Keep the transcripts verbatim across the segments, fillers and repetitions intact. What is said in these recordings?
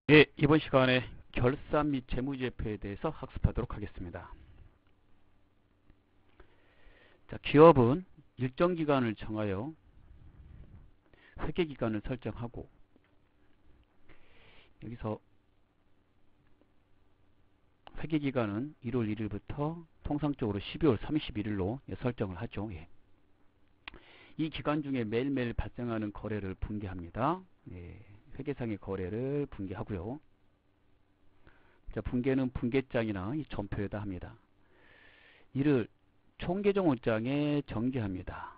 예, 이번 시간에 결산 및 재무제표에 대해서 학습하도록 하겠습니다. 자, 기업은 일정 기간을 정하여 회계 기간을 설정하고, 여기서 회계 기간은 일월 일일부터 통상적으로 십이월 삼십일일로 설정을 하죠. 예. 이 기간 중에 매일매일 발생하는 거래를 분개합니다. 예, 회계상의 거래를 분개하고요. 자, 분개는 분개장이나 이 전표에다 합니다. 이를 총계정 원장에 정기합니다.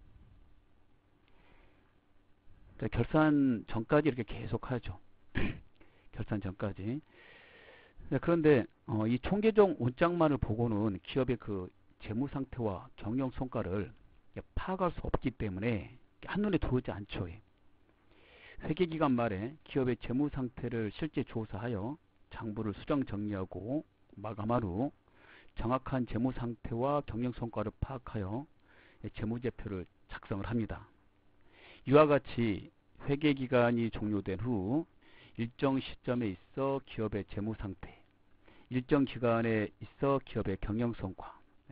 자, 결산 전까지 이렇게 계속 하죠. 결산 전까지. 자, 그런데 어, 이 총계정 원장만을 보고는 기업의 그 재무 상태와 경영 성과를 파악할 수 없기 때문에 한눈에 들어오지 않죠. 회계기간 말에 기업의 재무 상태를 실제 조사하여 장부를 수정 정리하고 마감한 후 정확한 재무 상태와 경영 성과를 파악하여 재무제표를 작성을 합니다. 이와 같이 회계기간이 종료된 후 일정 시점에 있어 기업의 재무 상태, 일정 기간에 있어 기업의 경영 성과,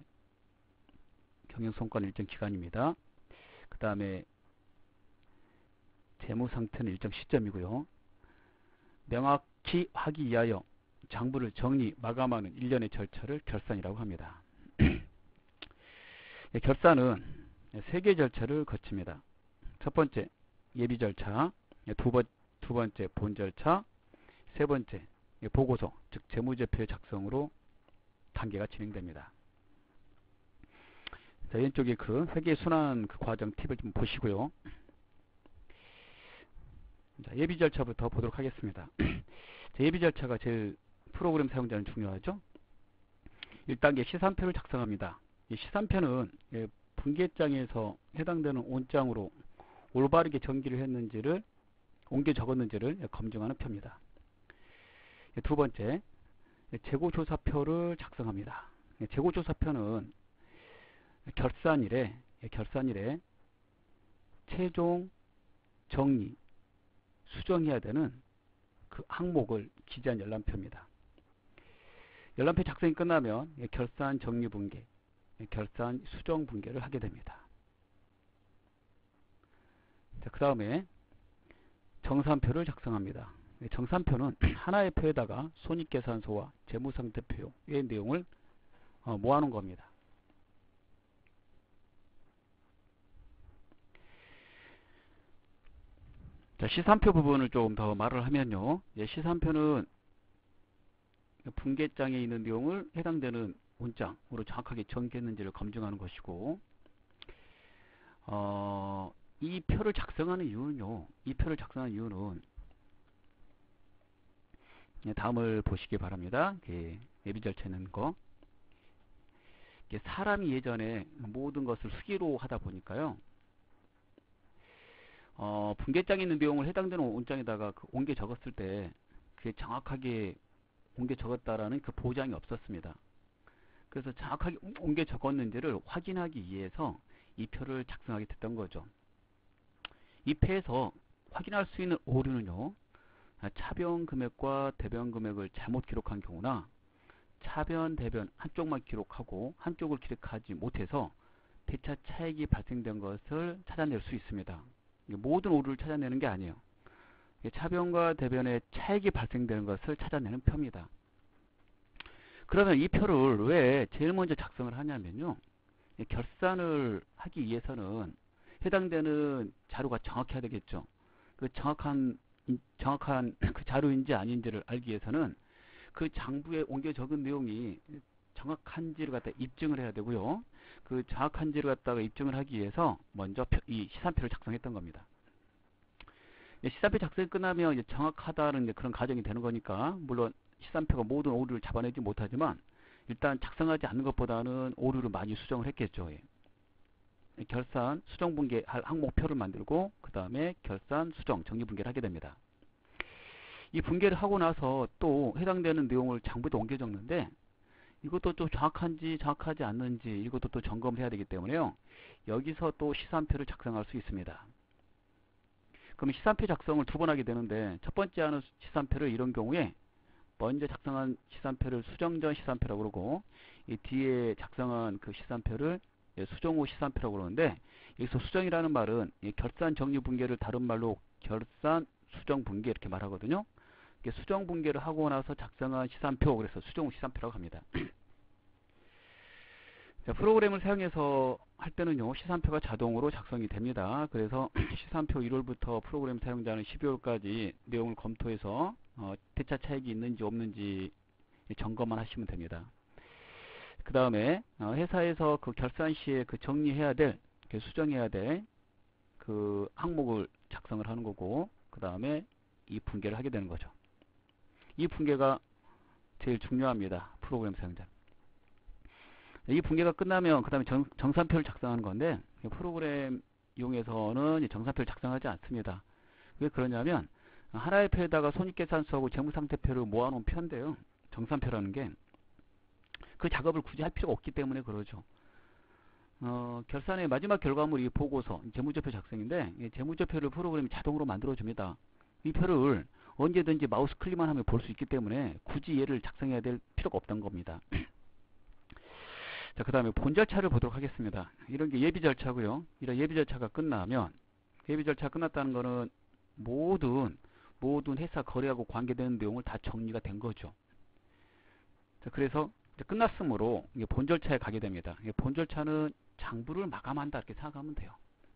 경영 성과는 일정 기간입니다. 그 다음에 재무 상태는 일정 시점이고요. 명확히 하기 위하여 장부를 정리, 마감하는 일련의 절차를 결산이라고 합니다. 결산은 세 개의 절차를 거칩니다. 첫 번째, 예비 절차, 두, 번, 두 번째, 본 절차, 세 번째, 보고서, 즉 재무제표의 작성으로 단계가 진행됩니다. 자, 왼쪽에 그 회계 순환 그 과정 팁을 좀 보시고요. 자, 예비 절차부터 보도록 하겠습니다. 자, 예비 절차가 제일 프로그램 사용자는 중요하죠. 일 단계 시산표를 작성합니다. 이 시산표는 분계장에서 해당되는 온장으로 올바르게 전기를 했는지를 옮겨 적었는지를 검증하는 표입니다. 두 번째, 재고조사표를 작성합니다. 재고조사표는 결산일에 결산일에 최종 정리 수정해야 되는 그 항목을 기재한 열람표입니다. 열람표 작성이 끝나면 결산 정리 분계, 결산 수정 분계를 하게 됩니다. 그 다음에 정산표를 작성합니다. 정산표는 하나의 표에다가 손익계산서와 재무상태표의 내용을 모아놓은 겁니다. 자, 시산표 부분을 조금 더 말을 하면요. 시산표는 분계장에 있는 내용을 해당되는 원장으로 정확하게 정기했는지를 검증하는 것이고, 어, 이 표를 작성하는 이유는요. 이 표를 작성하는 이유는 다음을 보시기 바랍니다. 예비 절차는 거. 사람이 예전에 모든 것을 수기로 하다 보니까요. 어, 분계장에 있는 내용을 해당되는 원장에다가 그 옮겨 적었을 때 그게 정확하게 옮겨 적었다라는 그 보장이 없었습니다. 그래서 정확하게 옮겨 적었는지를 확인하기 위해서 이 표를 작성하게 됐던 거죠. 이 표에서 확인할 수 있는 오류는요. 차변 금액과 대변 금액을 잘못 기록한 경우나 차변, 대변 한쪽만 기록하고 한쪽을 기록하지 못해서 대차 차익이 발생된 것을 찾아낼 수 있습니다. 모든 오류를 찾아내는 게 아니에요. 차변과 대변의 차익이 발생되는 것을 찾아내는 표입니다. 그러면 이 표를 왜 제일 먼저 작성을 하냐면요. 결산을 하기 위해서는 해당되는 자료가 정확해야 되겠죠. 그 정확한 정확한 그 자료인지 아닌지를 알기 위해서는 그 장부에 옮겨 적은 내용이 정확한지를 갖다 입증을 해야 되고요. 그 정확한지를 갖다가 입증을 하기 위해서 먼저 이 시산표를 작성했던 겁니다. 시산표 작성이 끝나면 정확하다는 그런 가정이 되는 거니까, 물론 시산표가 모든 오류를 잡아내지 못하지만 일단 작성하지 않는 것보다는 오류를 많이 수정을 했겠죠. 결산 수정 분계 할 항목표를 만들고 그 다음에 결산 수정 정리 분계를 하게 됩니다. 이 분계를 하고 나서 또 해당되는 내용을 장부에 옮겨 적는데, 이것도 또 정확한지 정확하지 않는지 이것도 또 점검을 해야 되기 때문에요. 여기서 또 시산표를 작성할 수 있습니다. 그럼 시산표 작성을 두 번 하게 되는데 첫 번째 하는 시산표를 이런 경우에 먼저 작성한 시산표를 수정 전 시산표라고 그러고 이 뒤에 작성한 그 시산표를 수정 후 시산표라고 그러는데 여기서 수정이라는 말은 이 결산 정리 분계를 다른 말로 결산 수정 분계 이렇게 말하거든요. 수정 분계를 하고 나서 작성한 시산표 그래서 수정 후 시산표라고 합니다. 자, 프로그램을 사용해서 할 때는요 시산표가 자동으로 작성이 됩니다. 그래서 시산표 일월부터 프로그램 사용자는 십이월까지 내용을 검토해서 어, 대차 차익이 있는지 없는지 점검만 하시면 됩니다. 그 다음에 어, 회사에서 그 결산 시에 그 정리해야 될 그 수정해야 될 그 항목을 작성을 하는 거고 그 다음에 이 분계를 하게 되는 거죠. 이 분계가 제일 중요합니다. 프로그램 사용자. 이 분계가 끝나면 그 다음에 정산표를 작성하는 건데 프로그램 이용해서는 정산표를 작성하지 않습니다. 왜 그러냐면 하나의 표에다가 손익계산서하고 재무상태표를 모아놓은 표인데요. 정산표라는 게 그 작업을 굳이 할 필요가 없기 때문에 그러죠. 어, 결산의 마지막 결과물이 보고서 재무제표 작성인데 이 재무제표를 프로그램이 자동으로 만들어줍니다. 이 표를 언제든지 마우스 클릭만 하면 볼 수 있기 때문에 굳이 얘를 작성해야 될 필요가 없던 겁니다. 자, 그 다음에 본 절차를 보도록 하겠습니다. 이런 게 예비 절차고요. 이런 예비 절차가 끝나면 예비 절차가 끝났다는 거는 모든 모든 회사 거래하고 관계되는 내용을 다 정리가 된 거죠. 자, 그래서 이제 끝났으므로 이게 본 절차에 가게 됩니다. 이게 본 절차는 장부를 마감한다 이렇게 생각하면 돼요.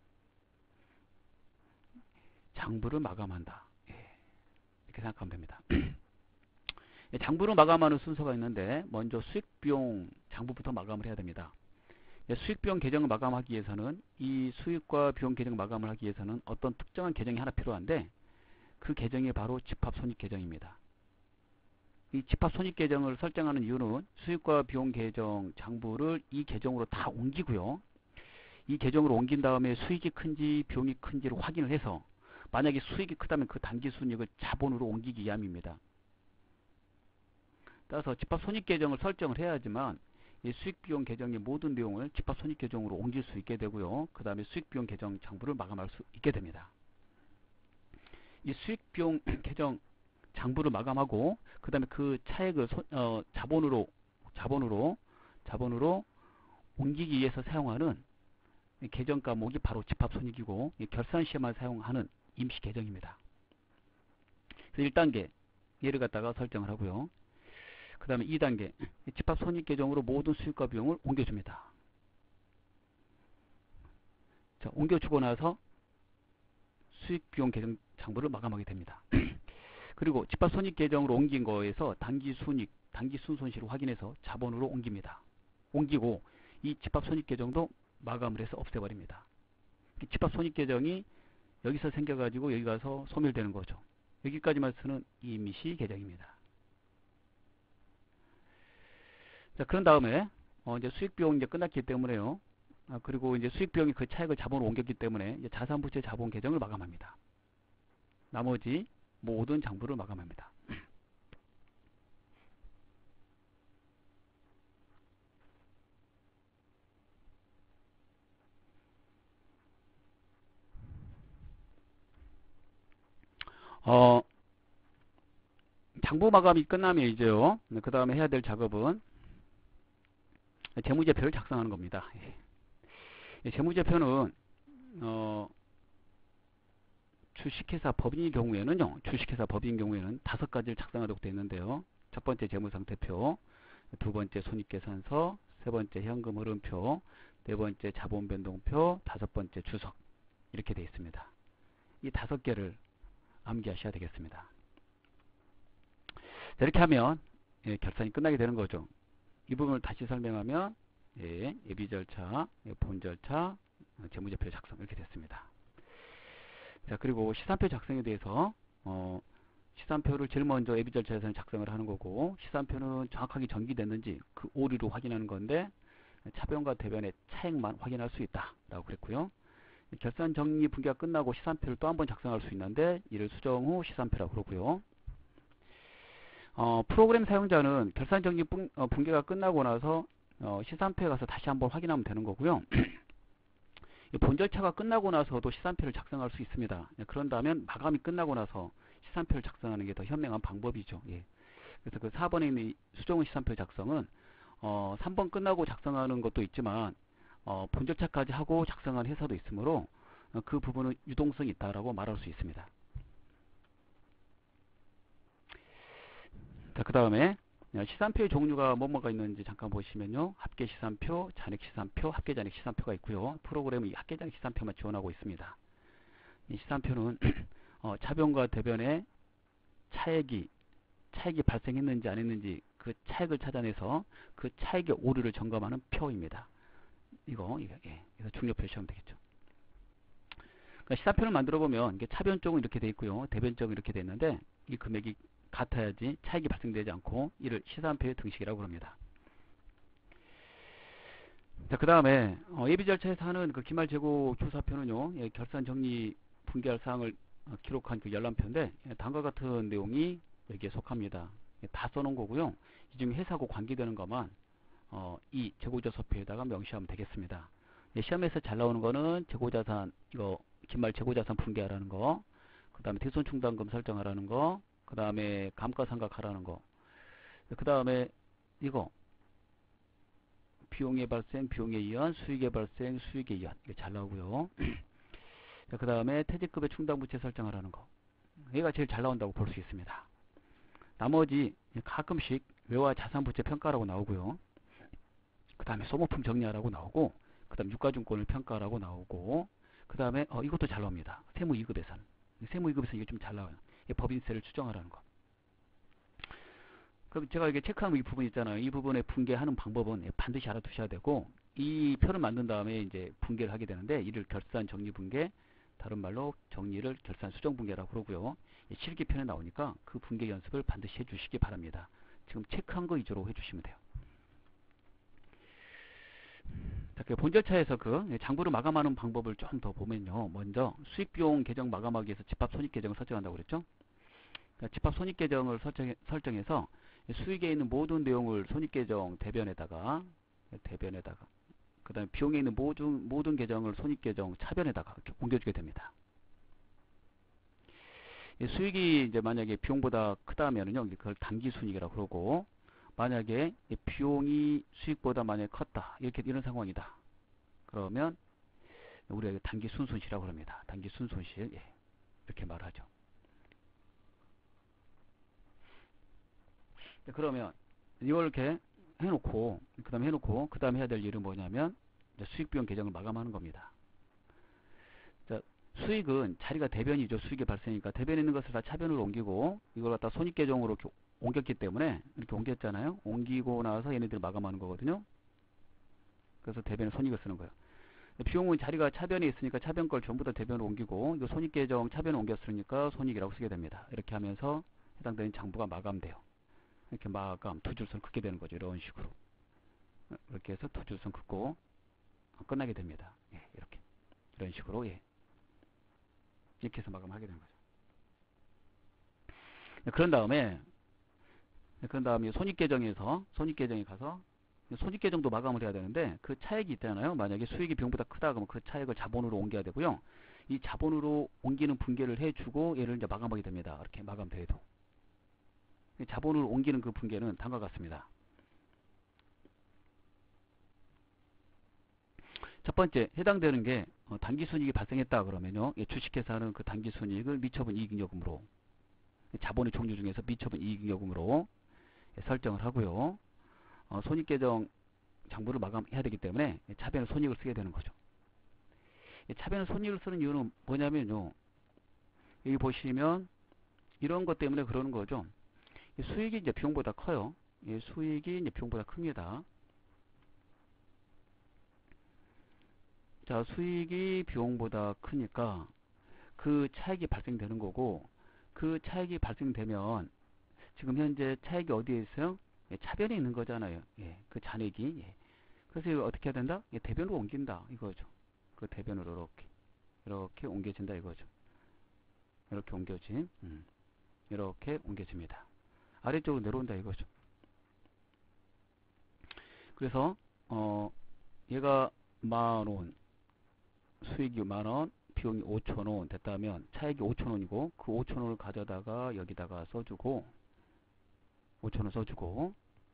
장부를 마감한다. 예, 이렇게 생각하면 됩니다. 장부를 마감하는 순서가 있는데 먼저 수익비용 장부부터 마감을 해야 됩니다. 수익비용 계정을 마감하기 위해서는 이 수익과 비용 계정 마감을 하기 위해서는 어떤 특정한 계정이 하나 필요한데 그 계정이 바로 집합손익계정입니다. 이 집합손익계정을 설정하는 이유는 수익과 비용 계정 장부를 이 계정으로 다 옮기고요. 이 계정으로 옮긴 다음에 수익이 큰지 비용이 큰지를 확인을 해서 만약에 수익이 크다면 그 단기순이익을 자본으로 옮기기 위함입니다. 따라서 집합손익계정을 설정을 해야지만 이 수익비용 계정의 모든 내용을 집합손익계정으로 옮길 수 있게 되고요. 그 다음에 수익비용 계정 장부를 마감할 수 있게 됩니다. 이 수익비용 계정 장부를 마감하고 그 다음에 그 차액을 소, 어, 자본으로 자본으로 자본으로 옮기기 위해서 사용하는 계정 과목이 바로 집합손익이고 결산 시에만 사용하는 임시 계정입니다. 그래서 일 단계 얘를 갖다가 설정을 하고요. 그 다음에 이 단계 집합손익 계정으로 모든 수익과 비용을 옮겨줍니다. 자, 옮겨주고 나서 수익비용 계정 장부를 마감하게 됩니다. 그리고 집합손익 계정으로 옮긴 거에서 단기순익, 단기순손실을 확인해서 자본으로 옮깁니다. 옮기고 이 집합손익 계정도 마감을 해서 없애버립니다. 집합손익 계정이 여기서 생겨가지고 여기 가서 소멸되는 거죠. 여기까지만 쓰는 임시 계정입니다. 자, 그런 다음에 어, 이제 수익비용이 이제 끝났기 때문에요. 아, 그리고 이제 수익비용이 그 차액을 자본으로 옮겼기 때문에 이제 자산부채 자본 계정을 마감합니다. 나머지 모든 장부를 마감합니다. 어, 장부 마감이 끝나면 이제요. 그 다음에 해야 될 작업은 재무제표를 작성하는 겁니다. 재무제표는 어, 주식회사 법인의 경우에는요. 주식회사 법인의 경우에는 다섯 가지를 작성하도록 되어 있는데요. 첫 번째 재무상태표, 두 번째 손익계산서, 세 번째 현금 흐름표, 네 번째 자본변동표, 다섯 번째 주석 이렇게 되어 있습니다. 이 다섯 개를 암기하셔야 되겠습니다. 자, 이렇게 하면 예, 결산이 끝나게 되는 거죠. 이 부분을 다시 설명하면 예, 예비 절차, 예, 본 절차, 재무제표 작성 이렇게 됐습니다. 자, 그리고 시산표 작성에 대해서 어, 시산표를 제일 먼저 예비 절차에서는 작성을 하는 거고 시산표는 정확하게 전기됐는지 그 오류로 확인하는 건데 차변과 대변의 차액만 확인할 수 있다 라고 그랬고요. 결산 정리 분계가 끝나고 시산표를 또 한 번 작성할 수 있는데 이를 수정 후 시산표라고 그러고요. 어, 프로그램 사용자는 결산 정리 분, 어, 분계가 끝나고 나서 어, 시산표에 가서 다시 한번 확인하면 되는 거고요. 이 본절차가 끝나고 나서도 시산표를 작성할 수 있습니다. 예, 그런다면 마감이 끝나고 나서 시산표를 작성하는 게 더 현명한 방법이죠. 예. 그래서 그 사 번에 있는 이 수정원 시산표 작성은 어, 삼 번 끝나고 작성하는 것도 있지만 어, 본절차까지 하고 작성하는 회사도 있으므로 어, 그 부분은 유동성이 있다라고 말할 수 있습니다. 자, 그 다음에 시산표의 종류가 뭐뭐가 있는지 잠깐 보시면요. 합계 시산표, 잔액 시산표, 합계 잔액 시산표가 있고요. 프로그램은 이 합계 잔액 시산표만 지원하고 있습니다. 이 시산표는 어, 차변과 대변의 차액이 차액이 발생했는지 안 했는지 그 차액을 찾아내서 그 차액의 오류를 점검하는 표입니다. 이거 예, 그래서 중요 표시하면 되겠죠. 그러니까 시산표를 만들어 보면 이게 차변 쪽은 이렇게 돼 있고요, 대변 쪽은 이렇게 돼 있는데 이 금액이 같아야지 차익이 발생되지 않고 이를 시산표의 등식이라고 합니다. 자, 그 다음에 어, 예비 절차에서 하는 그 기말 재고 조사표는요, 예, 결산 정리 분개할 사항을 어, 기록한 그 열람표인데 예, 다음과 같은 내용이 여기에 속합니다. 예, 다 써놓은 거고요. 이 중에 회사하고 관계되는 것만 어, 이 재고조사표에다가 명시하면 되겠습니다. 예, 시험에서 잘 나오는 거는 재고자산 이거 기말 재고자산 분개하라는 거, 그 다음에 대손충당금 설정하라는 거, 그 다음에 감가상각하라는 거, 그 다음에 이거 비용의 발생, 비용에 의한 수익의 발생, 수익에 의한 이게 잘 나오고요. 그 다음에 퇴직급의 충당부채 설정하라는 거, 얘가 제일 잘 나온다고 볼 수 있습니다. 나머지 가끔씩 외화 자산부채 평가라고 나오고요. 그 다음에 소모품 정리하라고 나오고, 그 다음 유가증권을 평가하라고 나오고, 그 다음에 어, 이것도 잘 나옵니다. 세무이급예산. 세무이급예산 이게 좀 잘 나와요. 법인세를 추정하라는 거. 그럼 제가 이게 체크한 이 부분 있잖아요. 이 부분에 분개하는 방법은 반드시 알아두셔야 되고, 이 표를 만든 다음에 이제 분개를 하게 되는데, 이를 결산 정리 분개, 다른 말로 정리를 결산 수정 분개라고 그러고요. 실기편에 나오니까 그 분개 연습을 반드시 해주시기 바랍니다. 지금 체크한 거 위주로 해주시면 돼요. 자, 그 본절차에서 그 장부를 마감하는 방법을 좀 더 보면요. 먼저 수익비용 계정 마감하기 위해서 집합 손익계정을 설정한다고 그랬죠. 그러니까 집합 손익계정을 설정, 설정해서 수익에 있는 모든 내용을 손익계정 대변에다가 대변에다가 그 다음에 비용에 있는 모든 모든 계정을 손익계정 차변에다가 이렇게 옮겨주게 됩니다. 수익이 이제 만약에 비용보다 크다면은요, 그걸 당기순이익이라고 그러고, 만약에 비용이 수익보다 만약에 컸다, 이렇게 이런 상황이다. 그러면 우리가 당기순손실이라고 합니다. 당기순손실, 예, 이렇게 말하죠. 그러면 이걸 이렇게 해놓고, 그 다음에 해놓고, 그 다음에 해야 될 일은 뭐냐면 수익비용 계정을 마감하는 겁니다. 자, 수익은 자리가 대변이죠. 수익이 발생이니까 대변에 있는 것을 다 차변으로 옮기고, 이걸 갖다 손익계정으로 옮겼기 때문에 이렇게 옮겼잖아요. 옮기고 나서 얘네들 마감하는 거거든요. 그래서 대변에 손익을 쓰는 거예요. 비용은 자리가 차변에 있으니까 차변 걸 전부 다 대변으로 옮기고, 이거 손익계정 차변에 옮겼으니까 손익이라고 쓰게 됩니다. 이렇게 하면서 해당되는 장부가 마감돼요. 이렇게 마감, 두 줄선 긋게 되는 거죠. 이런 식으로. 이렇게 해서 두 줄선 긋고 끝나게 됩니다. 예, 이렇게. 이런 식으로, 예. 이렇게 해서 마감하게 되는 거죠. 그런 다음에, 그런 다음에 손익계정에서, 손익계정에 가서, 손익계정도 마감을 해야 되는데, 그 차액이 있잖아요. 만약에 수익이 비용보다 크다 그러면 그 차액을 자본으로 옮겨야 되고요. 이 자본으로 옮기는 분개를 해주고, 얘를 이제 마감하게 됩니다. 이렇게 마감돼도. 자본으로 옮기는 그 분개는 다음과 같습니다. 첫 번째, 해당되는 게 어, 당기순이익이 발생했다 그러면요, 주식회사 하는 그 당기순이익을 미처분 이익잉여금으로, 자본의 종류 중에서 미처분 이익잉여금으로 설정을 하고요. 어, 손익계정 장부를 마감해야 되기 때문에 차변 손익을 쓰게 되는 거죠. 차변 손익을 쓰는 이유는 뭐냐면요, 여기 보시면 이런 것 때문에 그러는 거죠. 수익이 이제 비용보다 커요. 수익이 이제 비용보다 큽니다. 자, 수익이 비용보다 크니까 그 차익이 발생되는 거고, 그 차익이 발생되면 지금 현재 차익이 어디에 있어요? 예, 차변에 있는 거잖아요. 예, 그 잔액이. 예. 그래서 이거 어떻게 해야 된다? 예, 대변으로 옮긴다 이거죠. 그 대변으로 이렇게 이렇게 옮겨진다 이거죠. 이렇게 옮겨진, 음, 이렇게 옮겨집니다. 아래쪽으로 내려온다 이거죠. 그래서 어 얘가 만원, 수익이 만원, 비용이 오천원 됐다면 차액이 오천원이고 그 오천원을 가져다가 여기다가 써주고 오천원 써주고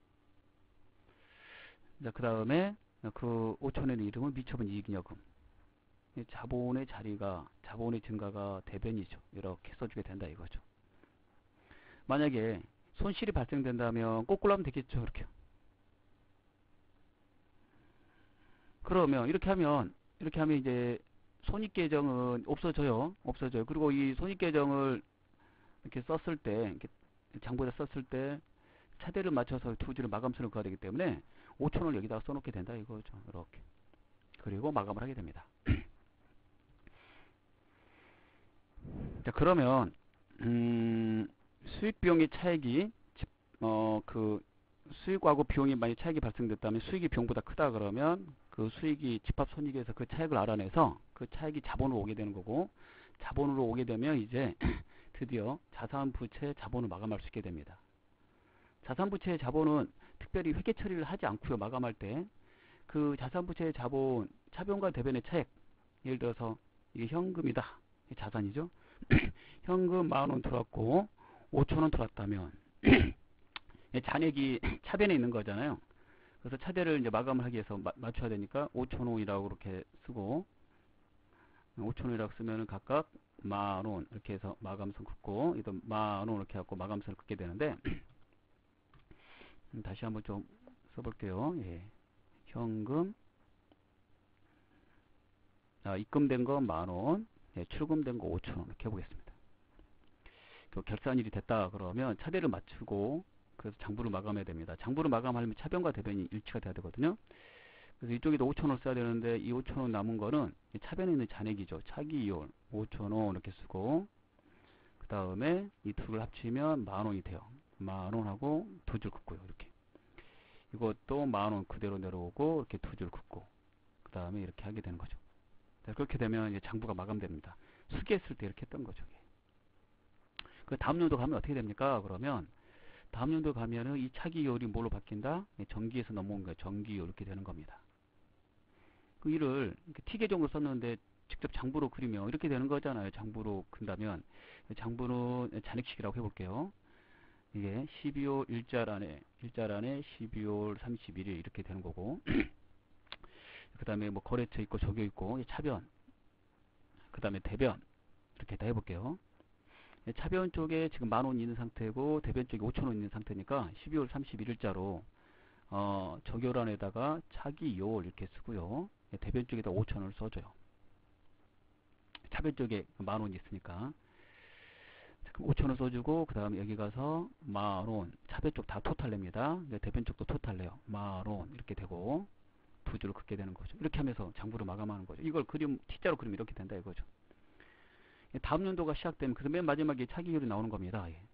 그 다음에 그 오천원의 이름은 미처분 이익여금. 자본의 자리가 자본의 증가가 대변이죠. 이렇게 써주게 된다 이거죠. 만약에 손실이 발생된다면 거꾸로 하면 되겠죠. 이렇게. 그러면 이렇게 하면 이렇게 하면 이제 손익계정은 없어져요. 없어져요. 그리고 이 손익계정을 이렇게 썼을 때 이렇게 장부에다 썼을 때 차대를 맞춰서 두 줄을 마감선을 그어야 되기 때문에 오천원을 여기다가 써놓게 된다 이거죠. 이렇게. 그리고 마감을 하게 됩니다. 자, 그러면 음, 수익 비용의 차액이 어, 그 수익하고 비용이 많이 차익이 발생됐다면 수익이 비용보다 크다 그러면 그 수익이 집합손익에서 그 차액을 알아내서 그 차액이 자본으로 오게 되는 거고, 자본으로 오게 되면 이제 드디어 자산부채 자본을 마감할 수 있게 됩니다. 자산부채의 자본은 특별히 회계 처리를 하지 않고요. 마감할 때 그 자산부채의 자본 차변과 대변의 차액, 예를 들어서 이게 현금이다. 자산이죠. 현금 만원 들어왔고 오천원 들어왔다면 잔액이 차변에 있는 거잖아요. 그래서 차대를 이제 마감을 하기 위해서 마, 맞춰야 되니까 오천원이라고 이렇게 쓰고 오천원이라고 쓰면은 각각 만원 이렇게 해서 마감선 긋고 이도 만원 이렇게 해갖고 마감선을 긋게 되는데 다시 한번 좀 써볼게요. 예. 현금 아, 입금된 거 만원, 예, 출금된 거 오천원 이렇게 해보겠습니다. 그 결산일이 됐다 그러면 차대를 맞추고 그래서 장부를 마감해야 됩니다. 장부를 마감하려면 차변과 대변이 일치가 돼야 되거든요. 그래서 이쪽에도 오천원 써야 되는데 이 오천원 남은 거는 차변에 있는 잔액이죠. 차기이월 오천원 이렇게 쓰고 그 다음에 이 둘을 합치면 만원이 돼요. 만원하고 두 줄 긋고요. 이렇게. 이것도 만원 그대로 내려오고 이렇게 두 줄 긋고 그 다음에 이렇게 하게 되는 거죠. 그렇게 되면 이제 장부가 마감됩니다. 수기했을 때 이렇게 했던 거죠. 그 다음 연도 가면 어떻게 됩니까? 그러면 다음 연도 가면은 이 차기이월이 뭘로 바뀐다? 정기에서 넘어온 거예요. 정기이월 이렇게 되는 겁니다. 그 일을 T 계정으로 썼는데 직접 장부로 그리면 이렇게 되는 거잖아요. 장부로 그린다면 장부는 잔액식이라고 해볼게요. 이게 십이월 일자란에 일자란에 십이월 삼십일일 이렇게 되는 거고 그 다음에 뭐 거래처 있고 적요 있고 차변 그 다음에 대변 이렇게 다 해볼게요. 차변 쪽에 지금 만원 있는 상태고 대변 쪽에 오천원 있는 상태니까 십이월 삼십일일자로 어, 적요란에다가 차기이월 이렇게 쓰고요. 대변 쪽에다 오천원을 써줘요. 차변 쪽에 만원이 있으니까 오천원 써주고 그 다음에 여기 가서 만원 차변 쪽 다 토탈 냅니다. 대변 쪽도 토탈 내요. 만원 이렇게 되고 두 줄을 긋게 되는 거죠. 이렇게 하면서 장부를 마감하는 거죠. 이걸 그림 T자로 그리면 이렇게 된다 이거죠. 다음 연도가 시작되면 그래서 맨 마지막에 차기율이 나오는 겁니다. 예.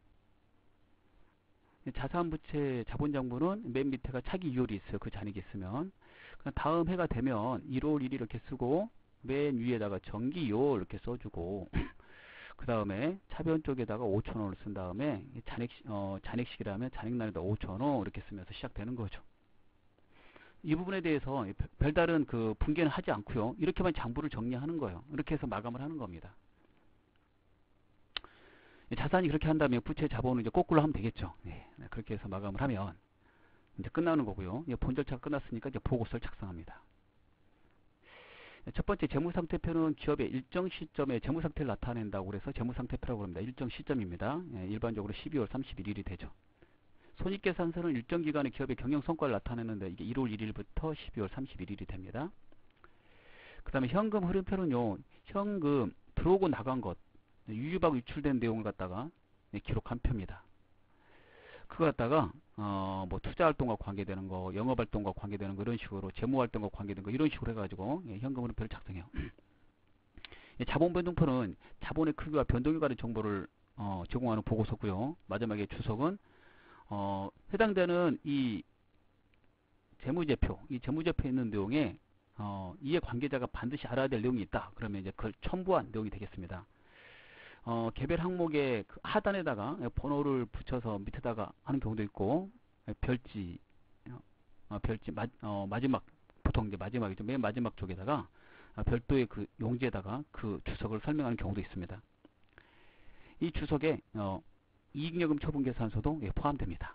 자산부채 자본장부는 맨 밑에가 차기이월이 있어요. 그 잔액이 있으면 다음 해가 되면 일월 일일 이렇게 쓰고 맨 위에다가 정기이월 이렇게 써주고 그 다음에 차변 쪽에다가 오천원을 쓴 다음에 잔액, 어, 잔액식이라면 잔액날에다 오천원 이렇게 쓰면서 시작되는 거죠. 이 부분에 대해서 별다른 그 분개는 하지 않고요. 이렇게만 장부를 정리하는 거예요. 이렇게 해서 마감을 하는 겁니다. 자산이 그렇게 한다면 부채 자본은 이제 거꾸로 하면 되겠죠. 네, 그렇게 해서 마감을 하면 이제 끝나는 거고요. 본 절차가 끝났으니까 이제 보고서를 작성합니다. 첫 번째 재무상태표는 기업의 일정 시점에 재무상태를 나타낸다고 그래서 재무상태표라고 합니다. 일정 시점입니다. 예, 일반적으로 십이월 삼십일일이 되죠. 손익계산서는 일정 기간에 기업의 경영성과를 나타내는데 이게 일월 일일부터 십이월 삼십일일이 됩니다. 그 다음에 현금 흐름표는요. 현금 들어오고 나간 것 유입하고 유출된 내용을 갖다가 기록한 표입니다. 그거 갖다가 어, 뭐 투자활동과 관계되는 거, 영업활동과 관계되는 거 이런 식으로 재무활동과 관계되는 거 이런 식으로 해가지고 예, 현금 흐름표를 작성해요. 자본변동표는 자본의 크기와 변동에 관한 정보를 어, 제공하는 보고서고요. 마지막에 주석은 어, 해당되는 이 재무제표, 이 재무제표에 있는 내용에 어, 이해 관계자가 반드시 알아야 될 내용이 있다. 그러면 이제 그걸 첨부한 내용이 되겠습니다. 어, 개별 항목의 그 하단에다가 번호를 붙여서 밑에다가 하는 경우도 있고, 별지, 어, 별지, 마, 어, 마지막, 보통 이제 마지막이죠. 맨 마지막 쪽에다가 아, 별도의 그 용지에다가 그 주석을 설명하는 경우도 있습니다. 이 주석에 어, 이익요금 처분 계산서도 예, 포함됩니다.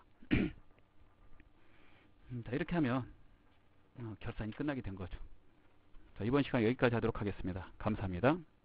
음, 자, 이렇게 하면 어, 결산이 끝나게 된 거죠. 자, 이번 시간 여기까지 하도록 하겠습니다. 감사합니다.